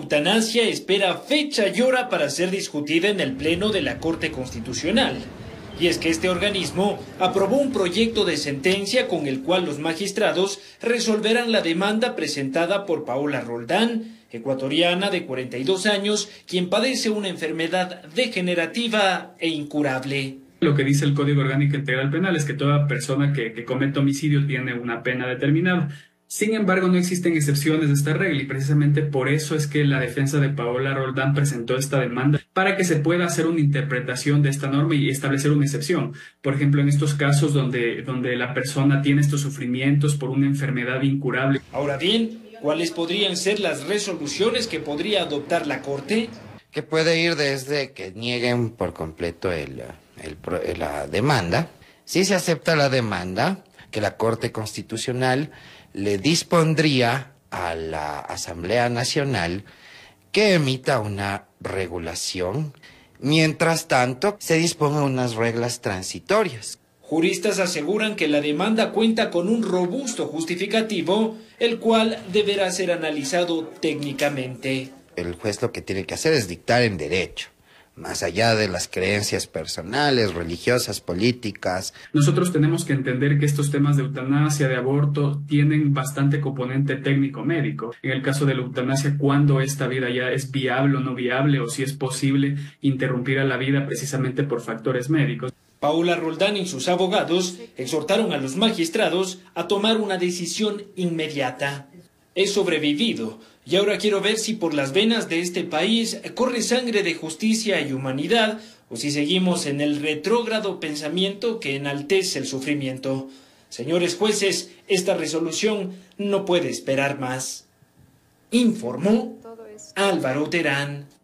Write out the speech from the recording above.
eutanasia espera fecha y hora para ser discutida en el Pleno de la Corte Constitucional. Y es que este organismo aprobó un proyecto de sentencia con el cual los magistrados resolverán la demanda presentada por Paola Roldán, ecuatoriana de 42 años, quien padece una enfermedad degenerativa e incurable. Lo que dice el Código Orgánico Integral Penal es que toda persona que cometa homicidio tiene una pena determinada. Sin embargo, no existen excepciones de esta regla y precisamente por eso es que la defensa de Paola Roldán presentó esta demanda para que se pueda hacer una interpretación de esta norma y establecer una excepción. Por ejemplo, en estos casos donde la persona tiene estos sufrimientos por una enfermedad incurable. Ahora bien, ¿cuáles podrían ser las resoluciones que podría adoptar la Corte? Que puede ir desde que nieguen por completo la demanda. Si se acepta la demanda, que la Corte Constitucional le dispondría a la Asamblea Nacional que emita una regulación. Mientras tanto, se dispongan unas reglas transitorias. Juristas aseguran que la demanda cuenta con un robusto justificativo, el cual deberá ser analizado técnicamente. El juez lo que tiene que hacer es dictar en derecho, más allá de las creencias personales, religiosas, políticas. Nosotros tenemos que entender que estos temas de eutanasia, de aborto, tienen bastante componente técnico-médico. En el caso de la eutanasia, cuándo esta vida ya es viable o no viable, o si es posible interrumpir a la vida precisamente por factores médicos. Paola Roldán y sus abogados exhortaron a los magistrados a tomar una decisión inmediata. He sobrevivido y ahora quiero ver si por las venas de este país corre sangre de justicia y humanidad o si seguimos en el retrógrado pensamiento que enaltece el sufrimiento. Señores jueces, esta resolución no puede esperar más. Informó Álvaro Terán.